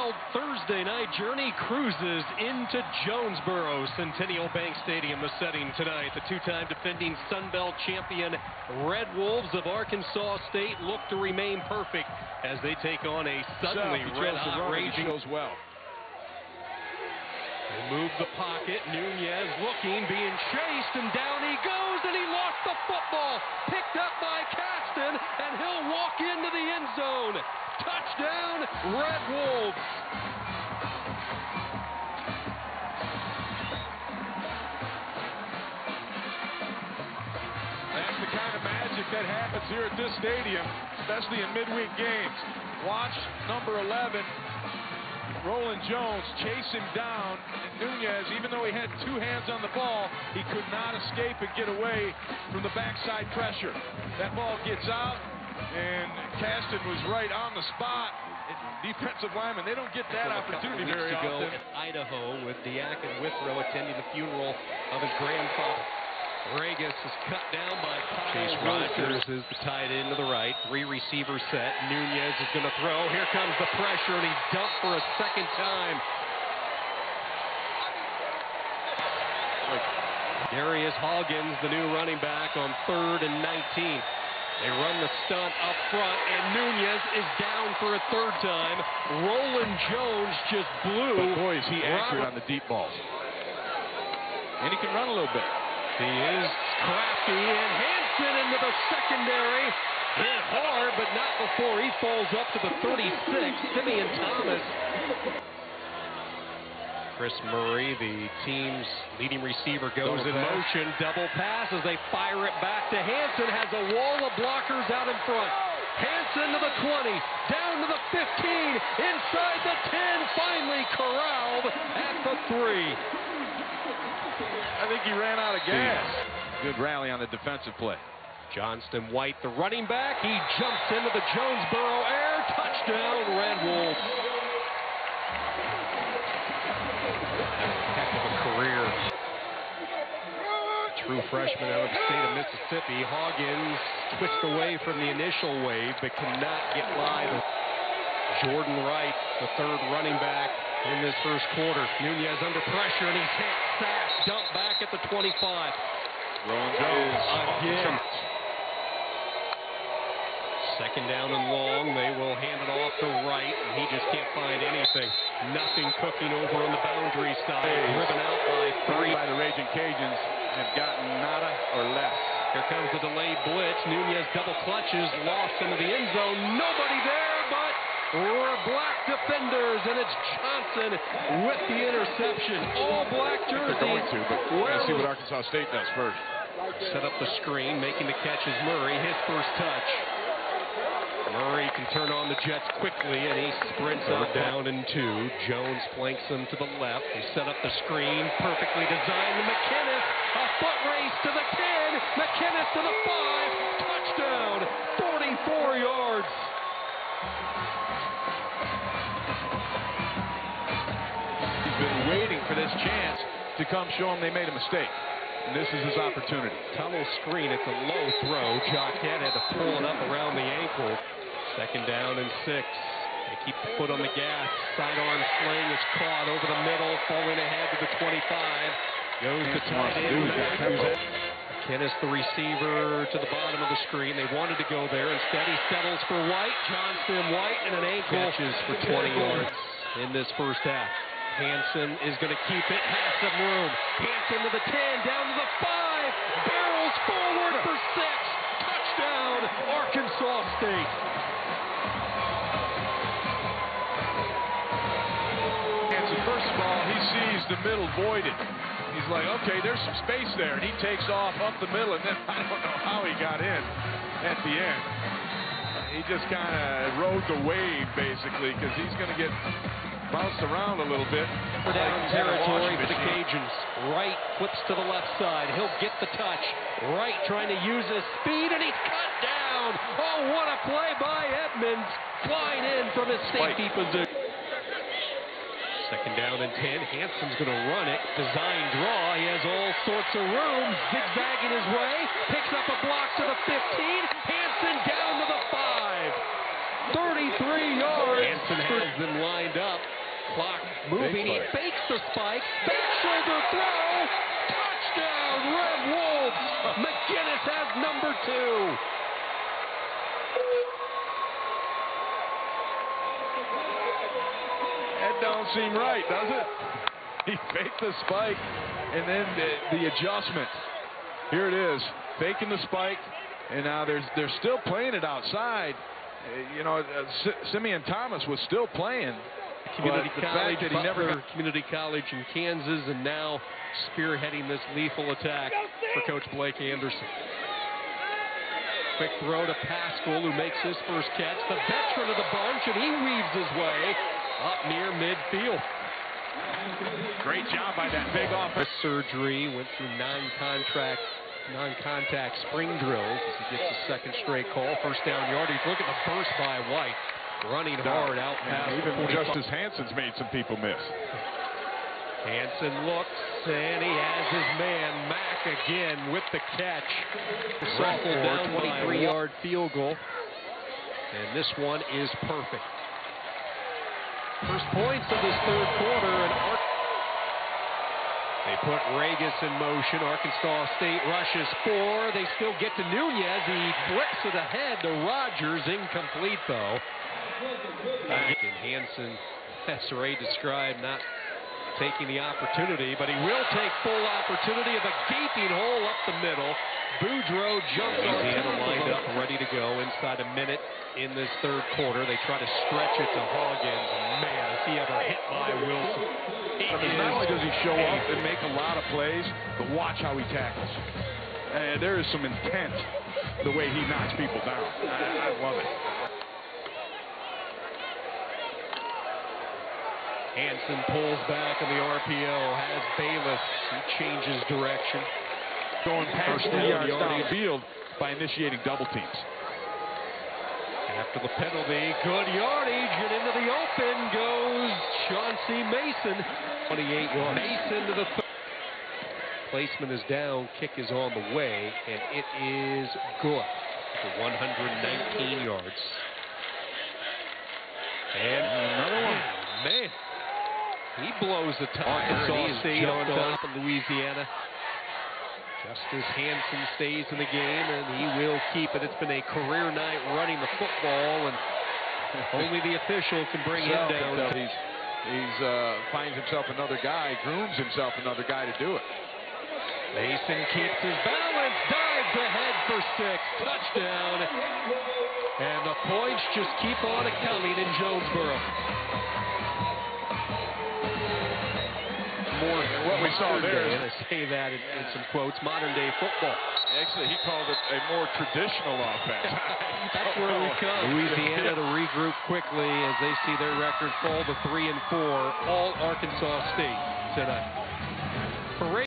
wild Thursday night journey cruises into Jonesboro. Centennial Bank Stadium, the setting tonight. The two-time defending Sun Belt champion Red Wolves of Arkansas State look to remain perfect as they take on a suddenly red-hot raging. Well. They move the pocket. Nunez looking, being chased, and down he goes, and he lost the football. Picked up by Caston, and he'll walk into the end zone. Touchdown, Red Wolves. That's the kind of magic that happens here at this stadium, especially in midweek games. Watch number 11, Roland Jones, chase him down. And Nunez, even though he had two hands on the ball, he could not escape and get away from the backside pressure. That ball gets out, and Caston was right on the spot. Defensive lineman, they don't get that opportunity very often. In Idaho, with Diak and Withrow attending the funeral of his grandfather. Regas is cut down by Chase Rogers is the tight end to the right. Three receiver set. Nunez is going to throw. Here comes the pressure, and he's dumped for a second time. Darius Hoggins, the new running back, on 3rd and 19. They run the stunt up front, and Nunez is down for a third time. Roland Jones just blew. But boy, is he accurate on the deep balls. And he can run a little bit. He is crafty, and Hanson into the secondary. Hit hard, but not before he falls up to the 36. Simeon Thomas. Chris Murray, the team's leading receiver, goes in motion. Double pass as they fire it back to Hanson. Has a wall of blockers out in front. Hanson to the 20, down to the 15, inside the 10, finally corralled at the 3. I think he ran out of gas. Good rally on the defensive play. Johnston White, the running back. He jumps into the Jonesboro air. Touchdown, Red Wolves. Heck of a career. True freshman out of the state of Mississippi. Hoggins twists away from the initial wave, but cannot get by Jordan Wright, the third running back in this first quarter. Nunez under pressure, and he's hit, sacked, dumped back at the 25. Roland Jones again. Second down and long. They will hand it off to Wright, and he just can't find anything. Nothing cooking over on the boundary side. Driven out by 3. By the Raging Cajuns have gotten nada or less. Here comes the delayed blitz. Nunez double clutches, lost into the end zone. Nobody there, but we're black defenders, and it's Johnson with the interception. All black jerseys. They're going to, but we're going to see what Arkansas State does first. Set up the screen, making the catch is Murray, his first touch. Murray can turn on the Jets quickly, and he sprints out down and 2. Jones flanks him to the left. They set up the screen, perfectly designed to McKinnis. A foot race to the 10. McKinnis to the 5. Touchdown, 44 yards. He's been waiting for this chance to come show him they made a mistake. And this is his opportunity. Tunnel screen, it's a low throw. Jacquet had to pull it up around the ankle. Second down and 6. They keep the foot on the gas. Sidearm sling is caught over the middle, falling ahead to the 25. Goes to tight end. McKinnis, the receiver, to the bottom of the screen. They wanted to go there. Instead, he settles for White. Johnston White, and an ankle. Catches for 20 yards in this first half. Hanson is going to keep it. Has some room. Hanson to the 10, down to the 5. Barrels forward for 6. Touchdown, Arkansas State. Hanson, first of all, he sees the middle voided. He's like, okay, there's some space there, and he takes off up the middle, and then I don't know how he got in at the end. He just kind of rode the wave, basically, because he's going to get bounced around a little bit. Down territory for the Cajuns. Wright flips to the left side. He'll get the touch. Wright trying to use his speed, and he's cut down. Oh, what a play by Edmonds. Flying in from his safety position. Second down and 10. Hanson's going to run it. Design draw. He has all sorts of room. Zigzagging his way. Picks up a block to the 15. Hanson down to the 5. 33 yards. Hanson has them lined up. Clock moving. He fakes the spike. Back shoulder throw. Touchdown, Red Wolves. McGinnis has number 2. That don't seem right, does it? He faked the spike, and then the adjustment. Here it is, faking the spike, and now they're still playing it outside. You know, Simeon Thomas was still playing. Community the College, fact that he never Community College in Kansas, and now spearheading this lethal attack for Coach Blake Anderson. Quick throw to Pascal, who makes his first catch. The veteran of the bunch, and he weaves his way up near midfield. Great job by that big offense. Surgery, went through non-contact spring drills as he gets his second straight call. First down yardage. Look at the burst by White. Running hard out past even Justice Hansen's made some people miss. Hansen looks, and he has his man Mack again with the catch. Ruffled down 23-yard field goal, and this one is perfect. First points of this third quarter, and they put Regis in motion. Arkansas State rushes 4. They still get to Nunez. He flips it ahead to Rogers. Incomplete, though. And Hansen, as Ray described, not taking the opportunity, but he will take full opportunity of a gaping hole up the middle. Boudreaux jumps on it, lined up, ready to go inside a minute in this third quarter. They try to stretch it to Hawkins. Man, is he ever hit by Wilson. Not only does he show up and make a lot of plays, but watch how he tackles. There is some intent the way he knocks people down. I love it. Hansen pulls back on the RPO, has Bayless. He changes direction. Going past 3 yards downfield by initiating double teams. After the penalty, good yardage, and into the open goes Chauncey Mason. 28 yards. Mason to the placement is down, kick is on the way, and it is good for 119 yards. And another one. Man, he blows the tire, and he stays on top of Louisiana. Justice Hansen stays in the game, and he will keep it. It's been a career night running the football, and only the official can bring him down. He finds himself another guy, grooms himself another guy to do it. Mason keeps his balance, dives ahead for 6, touchdown, and the points just keep on coming in Jonesboro. More what we saw there, and I say that in some quotes, modern day football. Actually, he called it a more traditional offense. That's where we come. Louisiana to regroup quickly as they see their record fall to 3-4. All Arkansas State tonight.